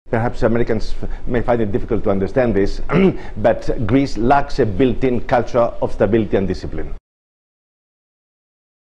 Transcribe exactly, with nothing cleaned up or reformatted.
Perhaps Americans may find it difficult to understand this, but Greece lacks a built-in culture of stability and discipline.